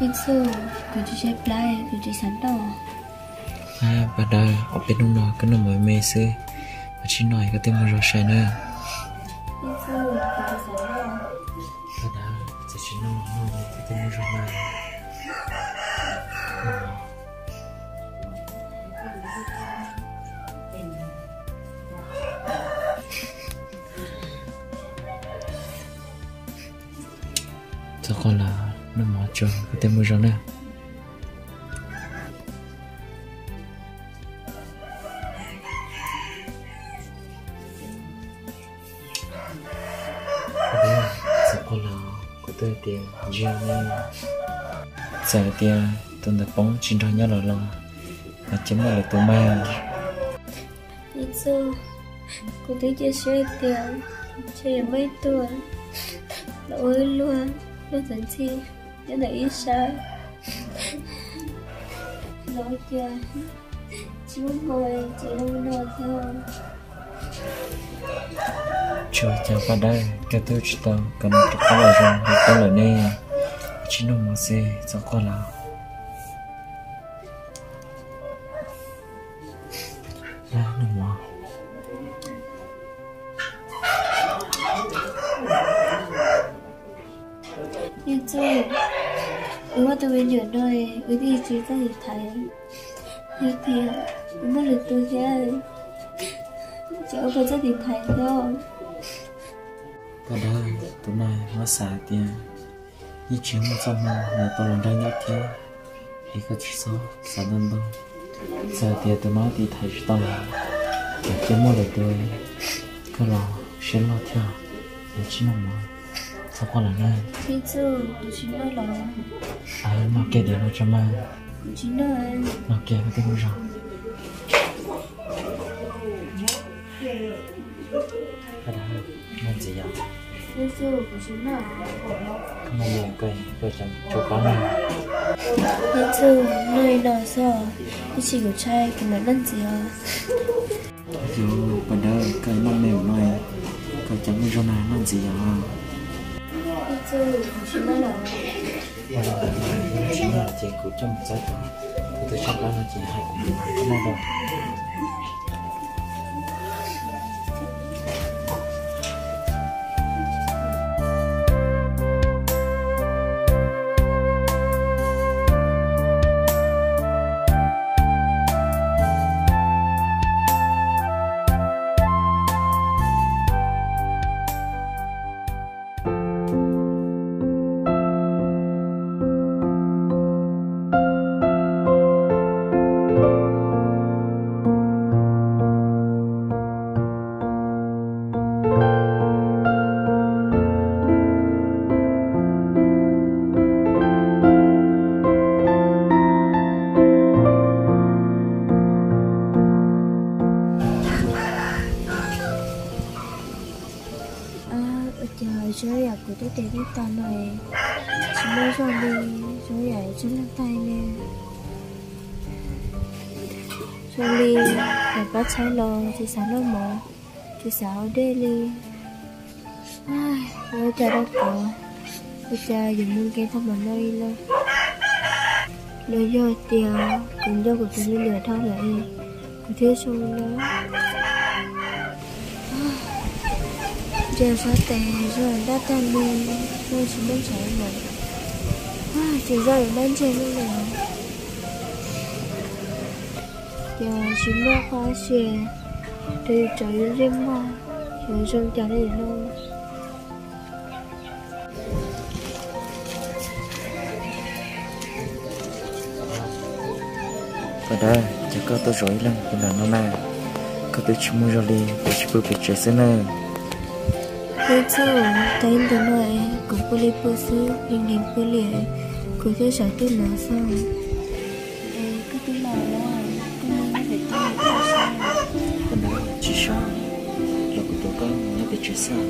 sư cứ chỉ xếp lại cứ chỉ sẵn đâu và đời ở bên đông nọ cái nó mới mê sư và chỉ nói cái tên mà rồi sai nữa sư cứ chỉ sẵn đâu và đời chỉ nói cái tên mà rồi mà cho con là nó mở trường cái tên mà rồi nè tôi tiền riêng giờ tiền tôi đã bóng trên đó nhớ là mà chấm là tôi mang ít sư cô thấy chia sẻ tiền chơi mấy tuổi lỗi luôn nó dẫn chi nó là ít sao lỗi tiền chú ngồi chỉ không nói thôi chưa chào vào đây cái tôi chỉ tao cần được có lời rằng thì tôi lời này chỉ nó mà xe cho qua là nó mà nhưng chứ nếu mà tôi bên ở nơi với đi chỉ có thể thấy như kia mất được tôi ra cháu có rất tìm thấy đâu và đây tối nay nó xả tiền như chuyến một trăm là tôi lần đây nhắc thiếu thì có chỉ số xả năm đâu giờ tiền tôi nói thì thấy tao là để kiếm mua được tôi cứ lo sẽ lo theo để chỉ mong mà sao qua là này thì chứ tôi chỉ nói là nó kia để nó cho mà chỉ nói nó kia cái tên rồi cái đó nên gì vậy thì chứ tôi chỉ nói không ai nhận cây chẳng cho có này thì chứ nơi nào sao cái chỉ của trai thì mà nên gì à dù bên đó cây nó mềm này cây chẳng có này nên gì à thì chứ tôi chỉ nói là chỉ là chị của trong một giai đoạn tôi chắc là chị hay cũng không đâu chơi à của tôi đi toàn này chúng tôi cho đi chơi à chân lên tay nè cho đi phải bắt trái lò thì sáng nó mở thì sáng đây đi ai bây giờ đâu có bây giờ dùng muốn cái thằng mà nơi lên nơi giờ tiền cũng do của tôi đi lừa thao lại của thế xong đó giờ sao tệ rồi đã tan đi tôi chỉ muốn chạy mà chỉ ra được bên trên luôn rồi giờ chỉ mua hoa xìa thì chạy riêng hoa rồi xong chạy đi luôn và đây chỉ có tôi rối lần thì là nó mà có tôi chỉ mua rồi đi tôi chỉ vừa bị chết xí nữa thế chứ tay tôi nói cũng có đi bơ sư nhưng đến bơ lìa cũng sẽ sợ tôi nói xong cái tôi nói là tôi nói phải tôi nói sao còn đó chỉ sao rồi của tôi có nó bị chết sao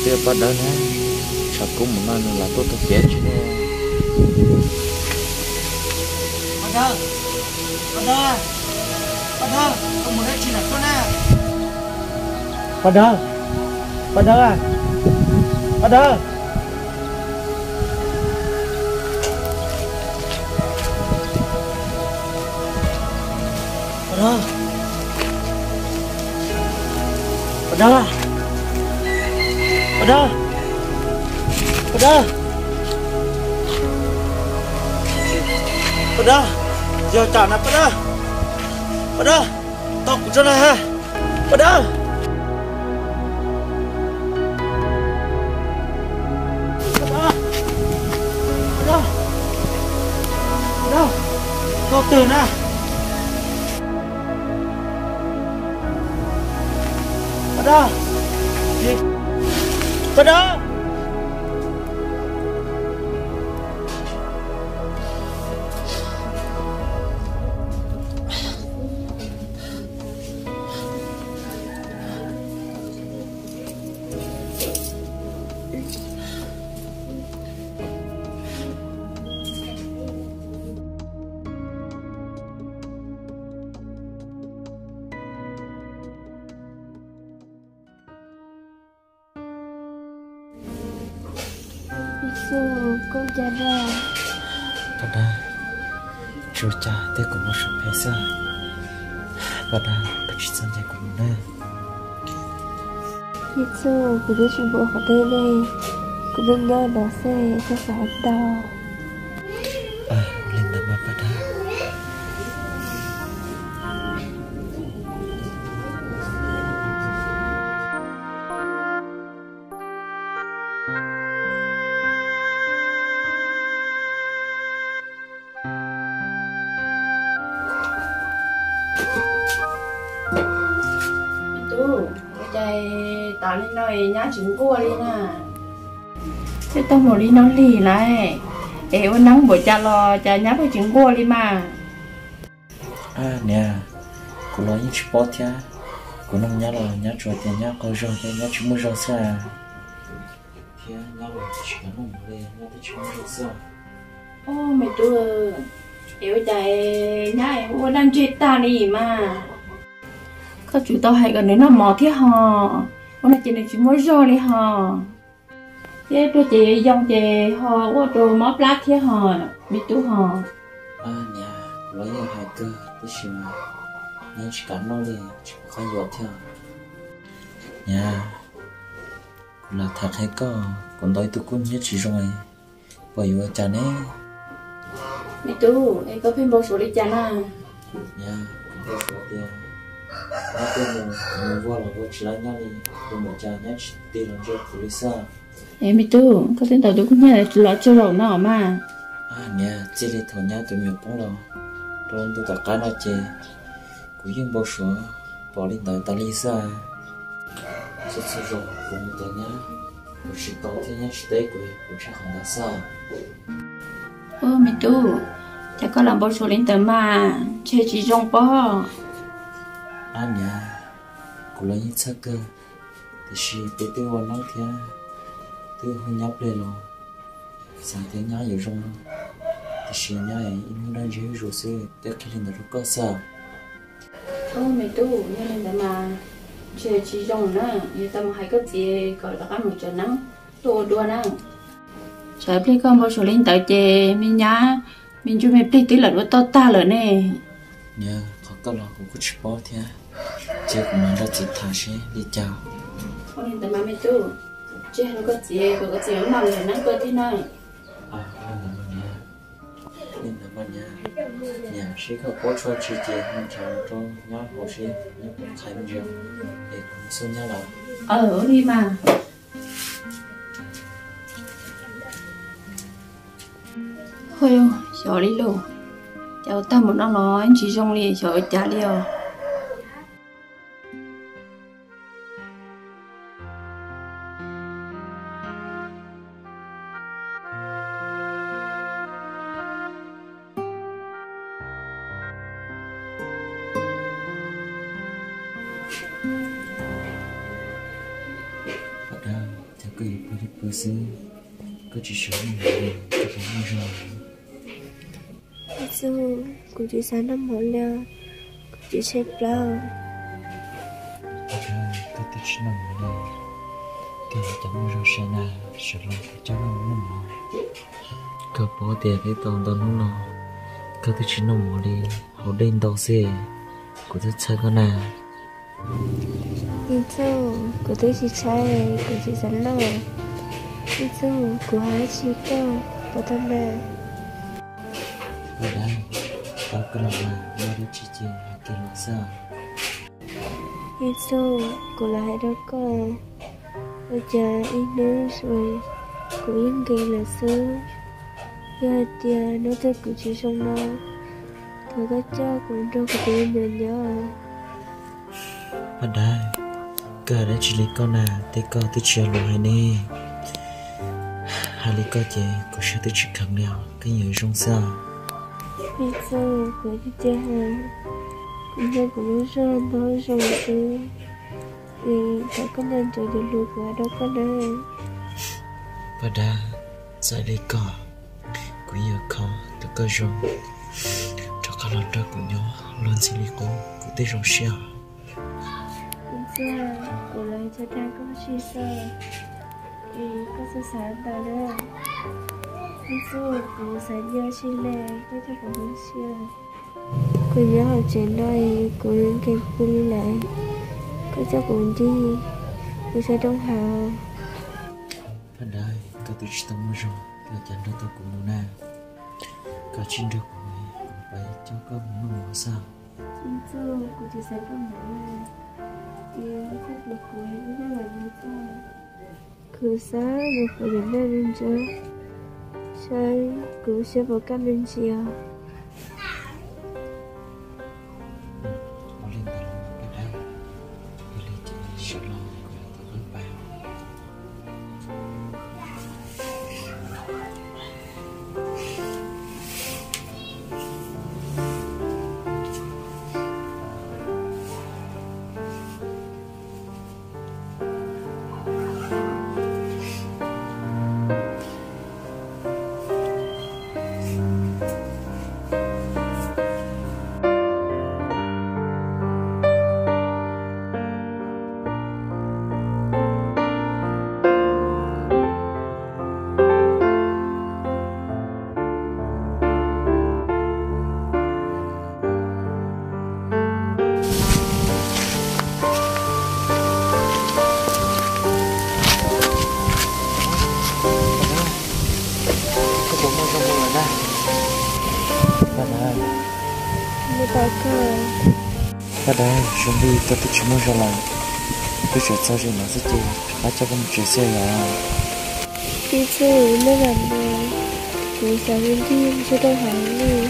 tiêu bắt đầu nè sao cũng một năm là tôi biết chứ nè bắt đầu không muốn nói chuyện là con à bắt đầu à bắt đầu bắt đầu bắt đầu giờ chả nè bắt đầu tao cũng cho này ha bắt đầu tao từ nè bắt đầu gì bắt đầu Su con cha ra pada cuaca dia kuma sepesa pada kecisan dia kuma Su cứ đưa chúng bộ họ đây đây cứ đừng nghe nó xe cho phải đau ulin nama pada tao lên nói nhá trứng cua đi nè thế tao một đi nói lì lại để uống nắng buổi cha lo cha nhá phải trứng cua đi mà nè cô nói những sport thia cô nông nhá rồi nhá chuột thì nhá coi rồi thì nhá chúng mua rồi sao thia nhá rồi chỉ có nông lên nhá thì chúng mua rồi sao ô mày tôi để chạy nhá uống đang chơi ta đi mà các chú tao hay gần đến nó mò thế hò hôm nay chị này chỉ mới rồi đi hò thế tôi chị dòng chị hò qua đồ móp lát thế hò bị tú hò nè lấy hai cơ tôi chỉ mà nhá chỉ cắn nó đi chỉ có giọt theo nha là thật hay có còn đôi tôi cũng nhất chỉ rồi bởi vì cha nè bị tú em có phim bao số đi cha na nha bao số tiền nó tên mình vô là vô chỉ là nhau đi vô một cha nhá chỉ tiền là cho police em bị tu có tên tàu tôi cũng nhớ là cho rồi nó mà nè chỉ đi thầu nhá tụi mình cũng lo rồi tôi tất cả nó chơi cũng yên bao số bỏ lên tới tali sa rất rồi cũng tới nhá cũng chỉ có thế nhá chỉ tới cũng chắc không đã sao bị tu chắc có làm bao số lên tới mà chơi chỉ trong bao nè cũng lấy những sắc cơ thì chỉ biết tôi vào nói thế tôi không nhóc lên rồi sáng thế nhá nhiều trong thì chỉ nhá em đang chơi rồi sẽ để khi lên được có sao mày tu như lên tới mà chơi chỉ trong nữa như tao hay có gì gọi là ăn một chỗ nắng tôi đua nè trời biết con bao số lên tới chơi mình nhá mình chú mày biết tí là nó ta rồi nè nhớ có cái lo cũng có chụp bao thế chứ cũng mà ra chỉ thả xe đi chào không nên tao mà mày tu chứ nó có gì mà người nắng cơ thế này nên là bạn nhà sẽ có bố cho chị chị mình chào cho nhá hồ sĩ nhá khai mình rồi để cùng xuống nhá là đi mà thôi sợ đi luôn cháu ta một nó nói chỉ trong đi sợ trả liều cứ cứ xứ cứ chỉ sống mình cứ phải mua rồi dù cô chỉ sáng năm mỗi leo cô chỉ xếp lâu cứ tự chỉ nằm ở đây thì chẳng mua rồi sẽ nào sẽ lo cho nó nằm mò cứ bỏ tiền cái tông tông nó nó cứ tự chỉ nằm ở đi họ đen đầu xe của tôi chơi con nào nhưng dù cô tôi chỉ chơi cô chỉ sáng lâu nhưng dù cô hãy chỉ có bỏ tâm này ở đây tao cứ làm mà mua được chỉ hạt tiền lúa sao nhưng dù cô lại đó có bây giờ ít nữa rồi cô yên ghê là xứ giờ tiền nó tới cô chỉ xong nó thôi có cho cũng đâu có tiền nhiều nhớ ở đây cờ đã chỉ lấy con nào để con tôi chia lúa hay nè hai lấy con chị cô sẽ tôi chỉ cầm nhau cái nhiều trong sao bây giờ cô chỉ chơi hàng cũng như cũng rất thôi rồi chứ thì phải có nên cho được lúa của đâu có này và đã giải lấy cỏ cũng như khó tôi cơ rong cho cả lần đó của nhau luôn xin lấy cô cũng tới rong xia bây giờ cô lại cho ta có suy sơ thì có sự sáng tạo đó bây giờ cô sẽ nhớ chi lệ với cho cô muốn xia cô nhớ ở trên đây cô đến kịp cô đi lại cô cho cô đi cô sẽ đông hào và đây có tôi chỉ tâm rồi là chẳng đâu tôi cũng muốn nào cả chín được của mình cũng phải cho các muốn mua sao bây giờ cô chỉ sẽ đông hào thì chắc là cô ấy rất là như thế cứ sáng được phải đến đây lên chơi sáng cứ sẽ vào các bên chiều có lên tàu ở đây đi lên chị sẽ lo của tôi bước vào người ta cơ và đây chuẩn bị tôi chỉ muốn ra lại tôi sẽ cho chị nó sẽ chơi đã cho con chuyện xe là bây giờ mới làm được cô sẽ lên thiên cho tôi hỏi đi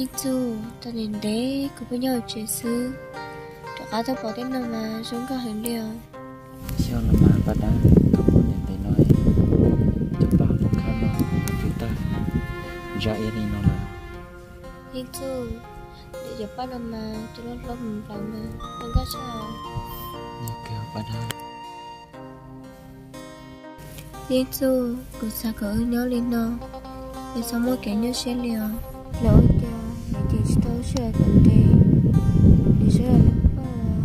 Ý chú, ta đến đấy, cứ với nhau chơi sư. Đã cá tao bỏ đến nào mà, xuống cả hình liều. Sao là mà bà đã không có nên để nói chúng ta không khá nó là chúng ta ra yên đi nó là Ý chú, để giúp bắt nào mà, cho nó lắm một lần mà, không có sao. như kêu bà đã Ý chú, cứ xa cỡ nhớ lên nó. Để xong mỗi cái nhớ xe liều. Lỡ kìa, để chỉ tao sẽ còn thế. Để sẽ là lúc bà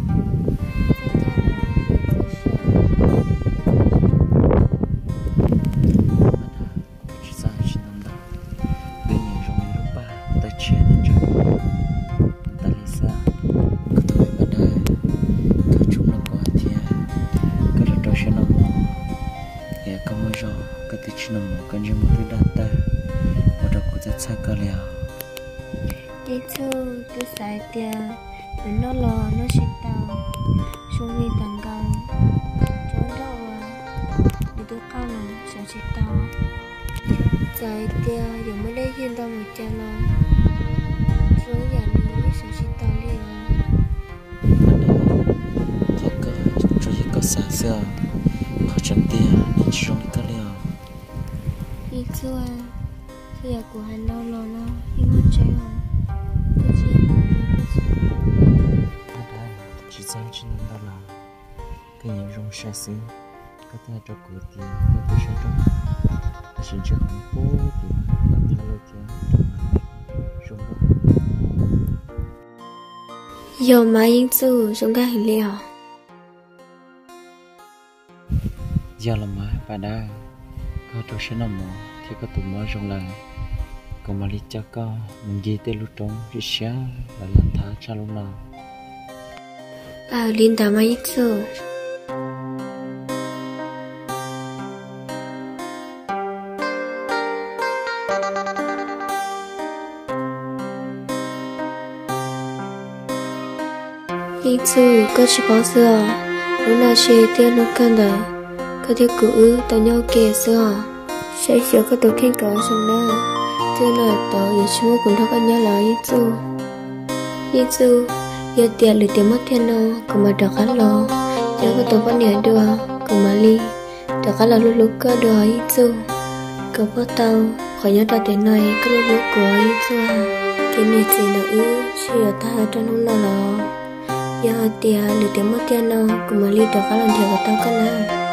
chỉ ra chỉ nằm đó bên nhà trong lúc ba ta chia đến cho ta lấy ra có thôi bà đã có chúng nó có thì có lần đó sẽ nằm ya có mấy giờ có thể chỉ nằm có những một thứ đắt ta và đó cũng rất xa cơ liao Ý chú, tôi xài tiền. Để nó lò, nó xịt tàu. Xuống đi tầng cầu. Chỗ đâu à. Để tôi cao là sợ xịt tàu. Xài tiền, giờ mới lấy hiên tao một cha lò. Rồi nhà lý sợ xịt tàu liền. họ có cho gì có xa xưa họ chẳng tiền nên chỉ trong cơ liao Ý chú à. Khi ở của hành lâu lò nó. Ý mất chơi hả. Tôi chỉ là chỉ ra chỉ nằm đó là cái nhà rong xa xứ có thể cho cửa tiền có thể sẽ trong chỉ cho không phố thì làm thay lối tiền rong đó Giờ mà Ý chú xuống cả hình liều. giờ là má bà đã có cho sẽ nằm mồ thì có tụi mới rong là còn mà đi cho con mình ghi tên lúc trống thì sẽ là lần thả cha lúc nào À, Linh đã mà Ý chú. Ý chú, có chỉ bảo xưa. Lúc nào xe tiền nó cần đợi. Có thể cử tao nhau kìa xưa. Sẽ sửa có tổ khen cỡ xong đó. Thế là tao giờ chú cũng thắc anh nhớ lại Ý chú. Ý chú, giờ tiền lì tiền mất tiền nó. Cũng mà đọc khá lo. Giờ có tổ bắt nhảy đưa. Cũng mà ly. Đọc khá là lúc lúc cơ đưa Ý chú. Cậu có tao. Khỏi nhớ đọc tiền này. Có lúc lúc của Ý chú à. Cái này gì là ư. Chỉ ở ta ở trong hôm nào là. Giờ tiền lì tiền mất tiền nó. Cũng mà ly đọc khá là thiệt của tao cái nào.